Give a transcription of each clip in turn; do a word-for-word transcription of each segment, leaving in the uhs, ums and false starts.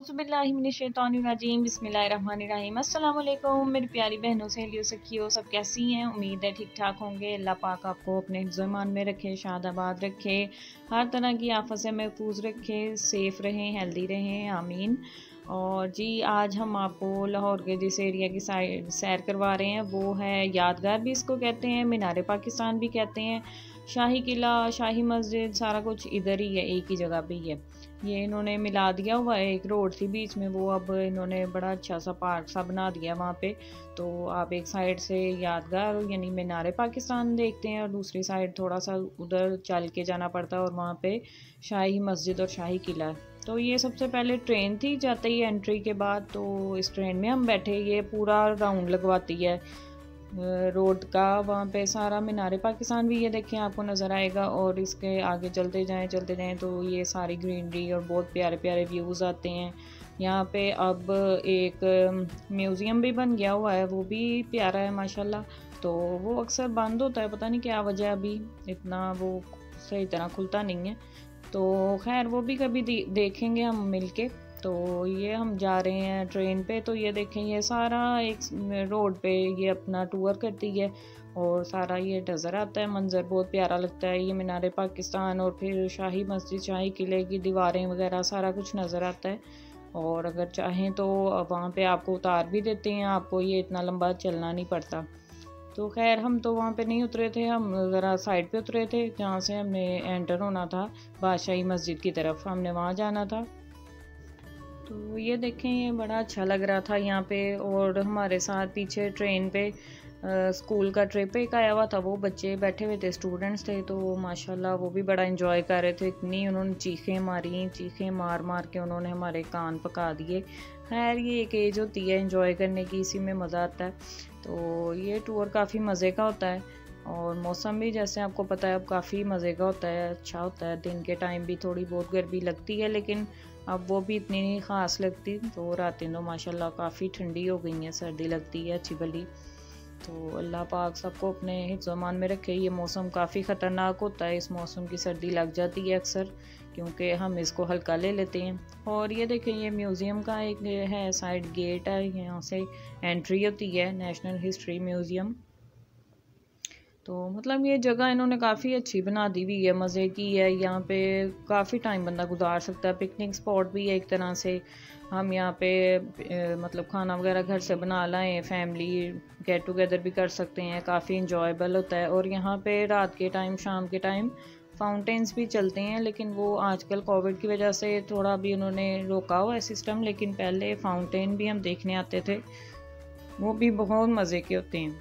बिस्मिल्लाहिर्रहमानिर्रहीम बिस्मिल्लाहिर्रहमानिर्रहीम अस्सलाम वालेकुम मेरी प्यारी बहनों सहेलियों सखियों, सब कैसी हैं। उम्मीद है ठीक ठाक होंगे। अल्लाह पाक आपको अपने हिफ्ज़-ए-मान में रखे, शादाबाद रखे, हर तरह की आफत से महफूज रखे, सेफ़ रहें, हेल्दी रहें, आमीन। और जी आज हम आपको लाहौर के जिस एरिया की साइड सैर करवा रहे हैं वो है यादगार भी इसको कहते हैं, मीनार पाकिस्तान भी कहते हैं, शाही किला, शाही मस्जिद, सारा कुछ इधर ही है, एक ही जगह पे ही है। ये इन्होंने मिला दिया हुआ है, एक रोड थी बीच में, वो अब इन्होंने बड़ा अच्छा सा पार्क सा बना दिया वहाँ पे। तो आप एक साइड से यादगार यानी मीनार पाकिस्तान देखते हैं और दूसरी साइड थोड़ा सा उधर चल के जाना पड़ता है और वहाँ पे शाही मस्जिद और शाही किला है। तो ये सबसे पहले ट्रेन थी, जाते ही एंट्री के बाद तो इस ट्रेन में हम बैठे, ये पूरा राउंड लगवाती है रोड का। वहाँ पे सारा मीनार पाकिस्तान भी ये देखें आपको नज़र आएगा और इसके आगे चलते जाएं चलते जाएं तो ये सारी ग्रीनरी और बहुत प्यारे प्यारे व्यूज़ आते हैं। यहाँ पे अब एक म्यूज़ियम भी बन गया हुआ है, वो भी प्यारा है माशाल्लाह। तो वो अक्सर बंद होता है, पता नहीं क्या वजह, अभी इतना वो सही तरह खुलता नहीं है। तो खैर वो भी कभी देखेंगे हम मिलके। तो ये हम जा रहे हैं ट्रेन पे, तो ये देखें ये सारा एक रोड पे ये अपना टूर करती है और सारा ये नज़र आता है, मंज़र बहुत प्यारा लगता है। ये मीनार पाकिस्तान और फिर शाही मस्जिद, शाही किले की दीवारें वगैरह सारा कुछ नज़र आता है। और अगर चाहें तो वहाँ पे आपको उतार भी देते हैं, आपको ये इतना लंबा चलना नहीं पड़ता। तो खैर हम तो वहाँ पे नहीं उतरे थे, हम ज़रा साइड पे उतरे थे जहाँ से हमने एंटर होना था बादशाही मस्जिद की तरफ, हमने वहाँ जाना था। तो ये देखें ये बड़ा अच्छा लग रहा था यहाँ पे। और हमारे साथ पीछे ट्रेन पे आ, स्कूल का ट्रिप एक आया हुआ था, वो बच्चे बैठे हुए थे, स्टूडेंट्स थे, तो माशाल्लाह वो भी बड़ा एंजॉय कर रहे थे। इतनी उन्होंने चीखें मारी, चीखें मार मार के उन्होंने हमारे कान पका दिए। खैर ये एक एज होती है एंजॉय करने की, इसी में मज़ा आता है। तो ये टूर काफ़ी मज़े का होता है और मौसम भी जैसे आपको पता है अब काफ़ी मज़े का होता है, अच्छा होता है। दिन के टाइम भी थोड़ी बहुत गर्मी लगती है लेकिन अब वो भी इतनी नहीं ख़ास लगती। तो रातें तो माशाल्लाह काफ़ी ठंडी हो गई हैं, सर्दी लगती है अच्छी भली। तो अल्लाह पाक सबको अपने हिफ्ज़-ए-मान में रखे। ये मौसम काफ़ी ख़तरनाक होता है, इस मौसम की सर्दी लग जाती है अक्सर क्योंकि हम इसको हल्का ले लेते हैं। और ये देखें ये म्यूज़ियम का एक है साइड गेट है, यहाँ से एंट्री होती है, नेशनल हिस्ट्री म्यूज़ियम। तो मतलब ये जगह इन्होंने काफ़ी अच्छी बना दी हुई है, मज़े की है। यहाँ पे काफ़ी टाइम बंदा गुजार सकता है, पिकनिक स्पॉट भी है एक तरह से। हम यहाँ पे ए, मतलब खाना वगैरह घर से बना लाएं, फैमिली गेट टुगेदर भी कर सकते हैं, काफ़ी इंजॉयबल होता है। और यहाँ पे रात के टाइम, शाम के टाइम फाउंटेन्स भी चलते हैं, लेकिन वो आजकल कोविड की वजह से थोड़ा भी उन्होंने रोका हुआ है सिस्टम, लेकिन पहले फाउंटेन भी हम देखने आते थे, वो भी बहुत मज़े के होते हैं।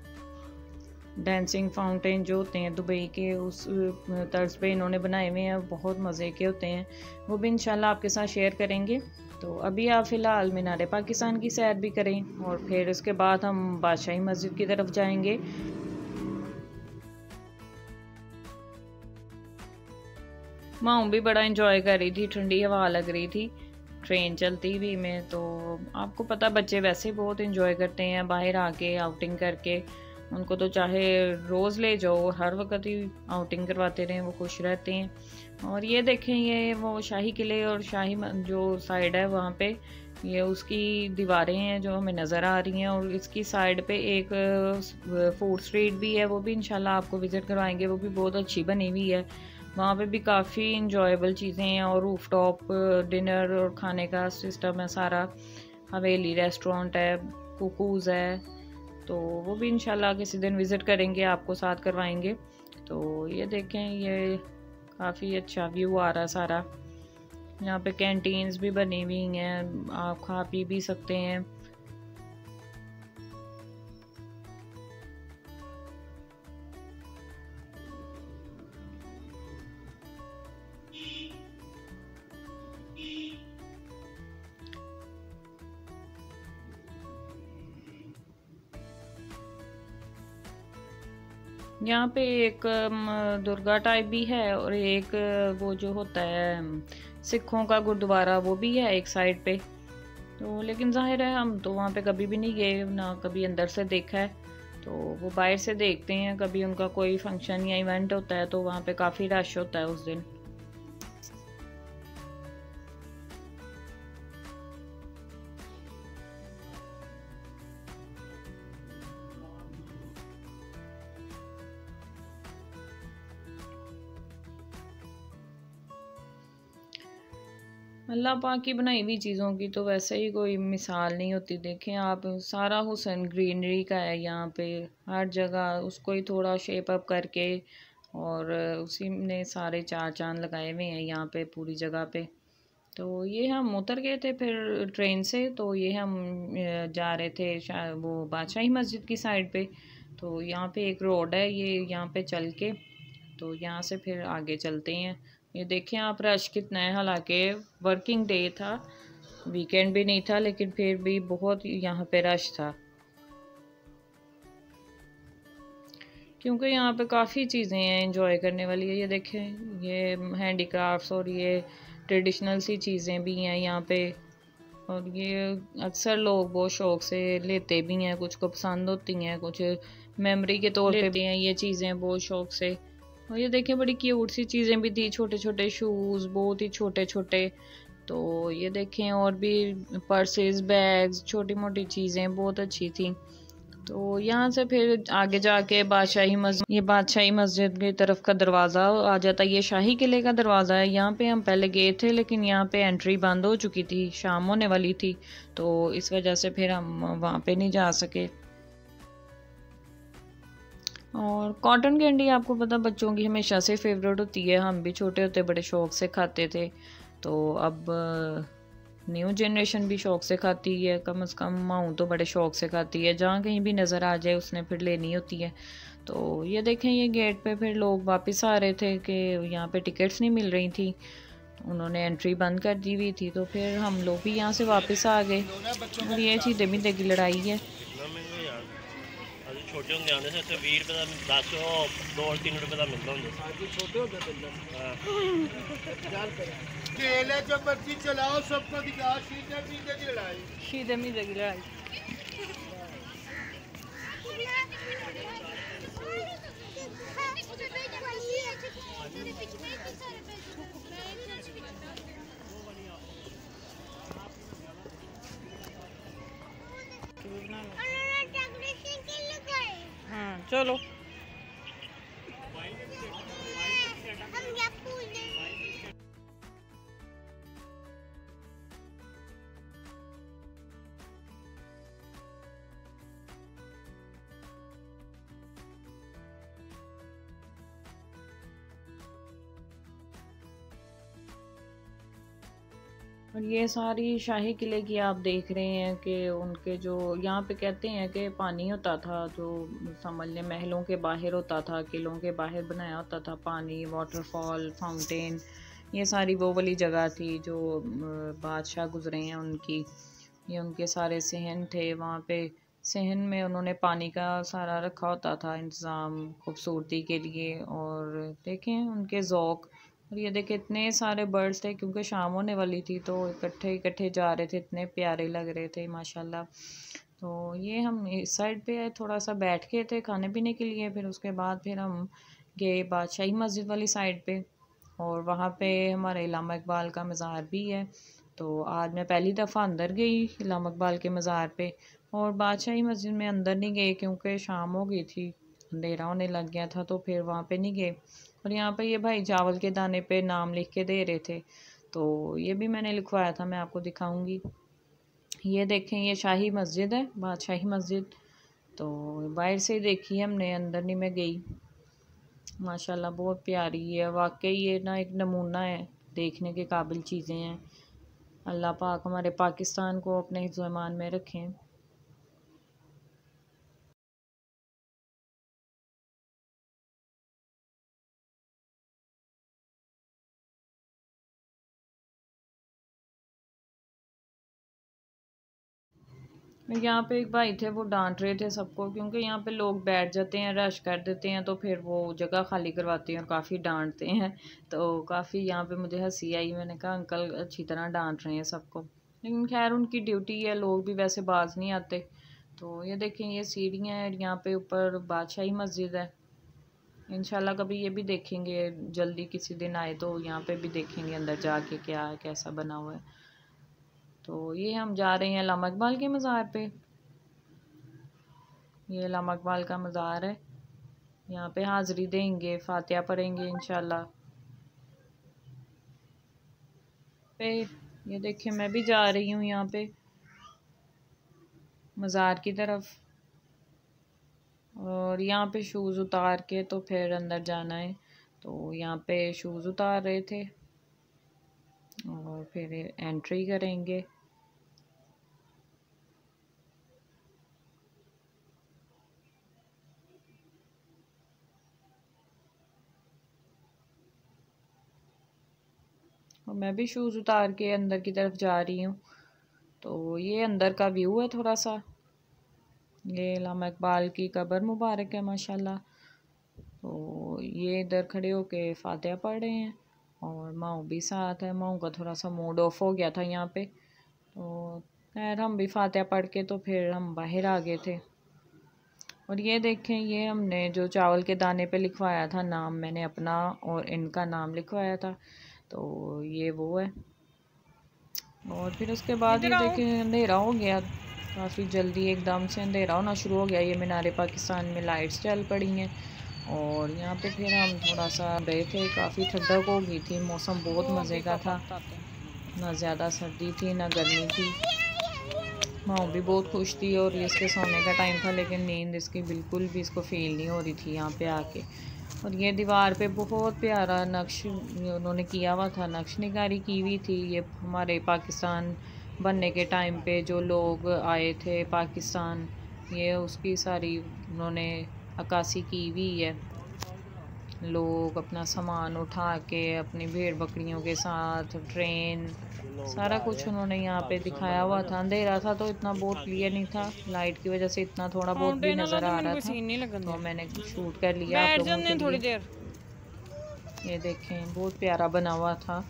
डांसिंग फाउंटेन जो होते हैं दुबई के, उस तर्ज पे इन्होंने बनाए हुए हैं, बहुत मज़े के होते हैं। वो भी इंशाल्लाह आपके साथ शेयर करेंगे। तो अभी आप फ़िलहाल मीनार पाकिस्तान की सैर भी करें और फिर उसके बाद हम बादशाही मस्जिद की तरफ जाएंगे। माँ भी बड़ा इंजॉय कर रही थी, ठंडी हवा लग रही थी ट्रेन चलती हुई में। तो आपको पता बच्चे वैसे ही बहुत इंजॉय करते हैं बाहर आके आउटिंग करके, उनको तो चाहे रोज़ ले जाओ, हर वक्त ही आउटिंग करवाते रहें, वो खुश रहते हैं। और ये देखें ये वो शाही किले और शाही जो साइड है वहाँ पे ये उसकी दीवारें हैं जो हमें नज़र आ रही हैं। और इसकी साइड पे एक फूड स्ट्रीट भी है, वो भी इंशाल्लाह आपको विज़िट करवाएंगे, वो भी बहुत अच्छी बनी हुई है। वहाँ पे भी काफ़ी इंजॉयबल चीज़ें हैं और रूफ टॉप डिनर और खाने का सिस्टम है सारा, हवेली रेस्टोरेंट है, कुकूज़ है। तो वो भी इंशाल्लाह किसी दिन विज़िट करेंगे, आपको साथ करवाएंगे। तो ये देखें ये काफ़ी अच्छा व्यू आ रहा है सारा। यहाँ पे कैंटीन्स भी बनी हुई हैं, आप खा पी भी सकते हैं। यहाँ पे एक दुर्गा टाइप भी है और एक वो जो होता है सिखों का गुरुद्वारा, वो भी है एक साइड पे। तो लेकिन जाहिर है हम तो वहाँ पे कभी भी नहीं गए, ना कभी अंदर से देखा है। तो वो बाहर से देखते हैं, कभी उनका कोई फंक्शन या इवेंट होता है तो वहाँ पे काफ़ी रश होता है उस दिन। अल्लाह पाक की बनाई हुई चीज़ों की तो वैसे ही कोई मिसाल नहीं होती। देखें आप, सारा हुस्न ग्रीनरी का है यहाँ पे, हर जगह उसको ही थोड़ा शेप अप करके और उसी ने सारे चार चांद लगाए हुए हैं यहाँ पे पूरी जगह पे। तो ये हम उतर गए थे फिर ट्रेन से, तो ये हम जा रहे थे वो बादशाही मस्जिद की साइड पे। तो यहाँ पे एक रोड है, ये यहाँ पे चल के तो यहाँ से फिर आगे चलते हैं। ये देखें आप, रश कितना है, हालांकि वर्किंग डे था, वीकेंड भी नहीं था, लेकिन फिर भी बहुत यहाँ पे रश था, क्योंकि यहाँ पे काफ़ी चीज़ें हैं इंजॉय करने वाली है। ये देखें, ये हैंडीक्राफ्ट्स और ये ट्रेडिशनल सी चीज़ें भी हैं यहाँ पे, और ये अक्सर लोग बहुत शौक़ से लेते भी हैं, कुछ को पसंद होती हैं, कुछ मेमोरी के तौर पे भी हैं ये चीज़ें बहुत शौक़ से। और ये देखें, बड़ी क्यूट सी चीज़ें भी थी, छोटे छोटे शूज़, बहुत ही छोटे छोटे। तो ये देखें, और भी पर्सेस, बैग्स, छोटी मोटी चीज़ें बहुत अच्छी थी। तो यहाँ से फिर आगे जाके बादशाही मस्जिद, ये बादशाही मस्जिद की तरफ का दरवाज़ा आ जाता है, ये शाही किले का दरवाज़ा है। यहाँ पे हम पहले गए थे, लेकिन यहाँ पे एंट्री बंद हो चुकी थी, शाम होने वाली थी, तो इस वजह से फिर हम वहाँ पे नहीं जा सके। और कॉटन कैंडी आपको पता बच्चों की हमेशा से फेवरेट होती है, हम भी छोटे होते बड़े शौक़ से खाते थे, तो अब न्यू जनरेशन भी शौक़ से खाती है, कम से कम माऊँ तो बड़े शौक़ से खाती है, जहाँ कहीं भी नज़र आ जाए उसने फिर लेनी होती है। तो ये देखें, ये गेट पे फिर लोग वापस आ रहे थे कि यहाँ पे टिकट्स नहीं मिल रही थी, उन्होंने एंट्री बंद कर दी हुई थी, तो फिर हम लोग भी यहाँ से वापस आ गए। और ये चीज़ें भी देखी लड़ाई है। छोटे होंगे आने से बीस रुपये का दस दो और तीन रुपये का मिलता होंगे छोटे होते केले जो मर्जी चलाओ सबको दिखाओ सीधे मीधे की लड़ाई सीधे मीधे की लड़ाई। हाँ चलो। और ये सारी शाही किले की आप देख रहे हैं कि उनके जो यहाँ पे कहते हैं कि पानी होता था, जो समझ लें महलों के बाहर होता था, किलों के बाहर बनाया होता था पानी, वाटरफॉल, फाउंटेन, ये सारी वो वाली जगह थी जो बादशाह गुजरे हैं उनकी, ये उनके सारे सहन थे वहाँ पे। सहन में उन्होंने पानी का सारा रखा होता था इंतज़ाम खूबसूरती के लिए। और देखें उनके ज़ौक़, और ये देखें इतने सारे बर्ड्स थे, क्योंकि शाम होने वाली थी तो इकट्ठे इकट्ठे जा रहे थे, इतने प्यारे लग रहे थे माशाल्लाह। तो ये हम इस साइड पे थोड़ा सा बैठ के थे खाने पीने के लिए, फिर उसके बाद फिर हम गए बादशाही मस्जिद वाली साइड पे, और वहाँ पे हमारे इल्लामा इकबाल का मज़ार भी है। तो आज मैं पहली दफ़ा अंदर गई इल्लामा इकबाल के मज़ार पे, और बादशाही मस्जिद में अंदर नहीं गए क्योंकि शाम हो गई थी, अंधेरा होने लग गया था, तो फिर वहाँ पे नहीं गए। और यहाँ पे ये भाई चावल के दाने पे नाम लिख के दे रहे थे, तो ये भी मैंने लिखवाया था, मैं आपको दिखाऊंगी। ये देखें, ये शाही मस्जिद है, बादशाही मस्जिद, तो बाहर से ही देखी हमने, अंदर नहीं मैं गई। माशाल्लाह बहुत प्यारी है वाकई, ये ना एक नमूना है, देखने के काबिल चीज़ें हैं। अल्लाह पाक हमारे पाकिस्तान को अपने हिफ्ज़-ओ-ईमान में रखें। यहाँ पे एक भाई थे, वो डांट रहे थे सबको, क्योंकि यहाँ पे लोग बैठ जाते हैं, रश कर देते हैं, तो फिर वो जगह खाली करवाते हैं और काफ़ी डांटते हैं। तो काफ़ी यहाँ पे मुझे हंसी आई, मैंने कहा अंकल अच्छी तरह डांट रहे हैं सबको, लेकिन खैर उनकी ड्यूटी है, लोग भी वैसे बाज नहीं आते। तो ये देखें, ये सीढ़ियाँ हैं, यहाँ पे ऊपर बादशाही मस्जिद है। इंशाल्लाह कभी ये भी देखेंगे, जल्दी किसी दिन आए तो यहाँ पे भी देखेंगे अंदर जाके क्या है, कैसा बना हुआ है। तो ये हम जा रहे हैं इल्लामा इकबाल के मज़ार पे, ये इल्लामा इकबाल का मज़ार है, यहाँ पे हाज़री देंगे, फातिहा पढ़ेंगे इंशाल्लाह। पे ये देखिए मैं भी जा रही हूँ यहाँ पे मज़ार की तरफ, और यहाँ पे शूज़ उतार के तो फिर अंदर जाना है। तो यहाँ पे शूज़ उतार रहे थे और फिर एंट्री करेंगे। और मैं भी शूज़ उतार के अंदर की तरफ जा रही हूँ। तो ये अंदर का व्यू है थोड़ा सा। ये अल्लामा इकबाल की कब्र मुबारक है माशाल्लाह। तो ये इधर खड़े होके फातिहा पढ़ रहे हैं और माऊ भी साथ है। माऊ का थोड़ा सा मूड ऑफ हो गया था यहाँ पे, तो खैर हम भी फातिहा पढ़ के तो फिर हम बाहर आ गए थे। और ये देखें, ये हमने जो चावल के दाने पे लिखवाया था नाम, मैंने अपना और इनका नाम लिखवाया था, तो ये वो है। और फिर उसके बाद ये देखें अंधेरा हो गया, काफ़ी जल्दी एकदम से अंधेरा होना शुरू हो गया। ये मीनार पाकिस्तान में लाइट्स चल पड़ी हैं और यहाँ पे फिर हम थोड़ा सा गए थे, काफ़ी ठंडक हो गई थी, मौसम बहुत मज़े का था, ना ज़्यादा सर्दी थी ना गर्मी थी। माँ भी बहुत खुश थी और ये इसके सोने का टाइम था, लेकिन नींद इसकी बिल्कुल भी इसको फील नहीं हो रही थी यहाँ पे आके। और ये दीवार पे बहुत प्यारा नक्श उन्होंने किया हुआ था, नक्श निगारी की हुई थी। ये हमारे पाकिस्तान बनने के टाइम पे जो लोग आए थे पाकिस्तान, ये उसकी सारी उन्होंने अक्कासी की हुई है। लोग अपना सामान उठा के अपनी भेड़ बकरियों के साथ, ट्रेन, सारा कुछ उन्होंने यहाँ पे दिखाया हुआ था। अंधेरा था तो इतना बहुत क्लियर नहीं था, लाइट की वजह से इतना थोड़ा बहुत भी नज़र आ रहा था, तो मैंने शूट कर लिया आप लोगों के थोड़ी लिए। देर। ये देखें बहुत प्यारा बना हुआ था।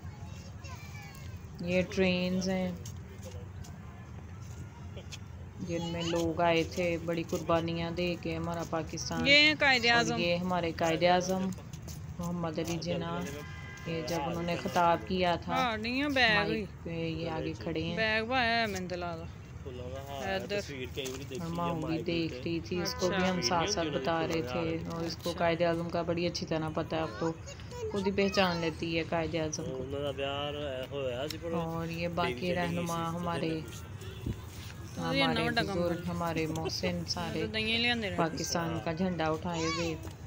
ये ट्रेन्स हैं जिनमें लोग आए थे बड़ी कुर्बानियाँ दे के हमारा पाकिस्तान। ये कायदे और आज़म, ये हमारे कायदे आज़म मोहम्मद अली जिन्ना, ये जब उन्होंने खिताब किया था हाँ नहीं है बैग ही माइक पे, ये आगे खड़े हैं। बैग भाया मैंने तो लादा और माँ भी देख रही थी, इसको भी हम साथ साथ बता रहे थे। और इसको कायदे आज़म का बड़ी अच्छी तरह पता है, अब तो खुद ही पहचान लेती है कायदे आज़म को। और ये बाकी रहनुमा हमारे हमारे बुजुर्ग, हमारे मोहसिन, सारे पाकिस्तान का झंडा उठाए हुए।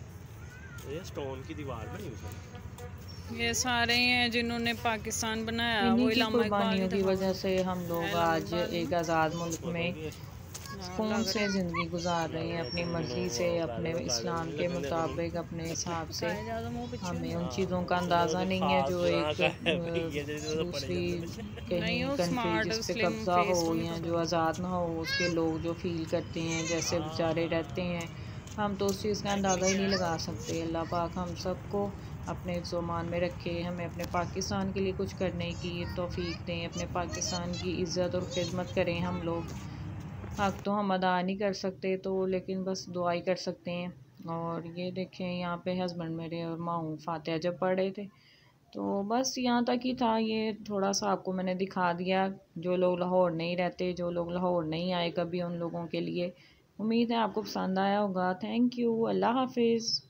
ये सारे हैं जिन्होंने पाकिस्तान बनाया, वो इन्हीं की इलामा इकबाल कुर्बानियों की की तरह। वजह से हम लोग आज एक आज़ाद मुल्क में सुकून से ज़िंदगी गुजार रहे हैं, अपनी मर्ज़ी से, अपने इस्लाम के मुताबिक, अपने हिसाब से। हमें उन चीज़ों का अंदाज़ा नहीं है जो एक दूसरी कहीं कंट्री जिस पे कब्ज़ा हो या जो आज़ाद ना हो, उसके लोग जो फील करते हैं, जैसे बेचारे रहते हैं, हम तो उस चीज़ का अंदाज़ा ही नहीं लगा सकते। अल्लाह पाक हम सबको अपने ज़ुबान में रखे, हमें अपने पाकिस्तान के लिए कुछ करने की तौफीक दें, अपने पाकिस्तान की इज़्ज़त और खिदमत करें। हम लोग हक़ तो हम अदा नहीं कर सकते, तो लेकिन बस दुआ ही कर सकते हैं। और ये देखें यहाँ पे हस्बैंड मेरे और माँ फातिहा जब पढ़ रहे थे, तो बस यहाँ तक ही था। ये थोड़ा सा आपको मैंने दिखा दिया, जो लोग लाहौर नहीं रहते, जो लोग लाहौर नहीं आए कभी, उन लोगों के लिए। उम्मीद है आपको पसंद आया होगा। थैंक यू, अल्लाह हाफिज़।